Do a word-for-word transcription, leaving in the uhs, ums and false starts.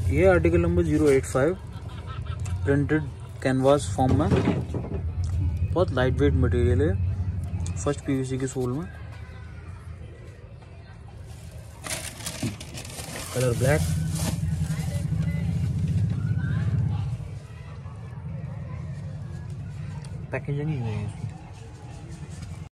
ये article number zero eight five, printed canvas form में, बहुत लाइट वेट मटेरियल है, फर्स्ट पीवीसी के सोल में, कलर ब्लैक। पैकेजिंग ही नहीं है इसकी।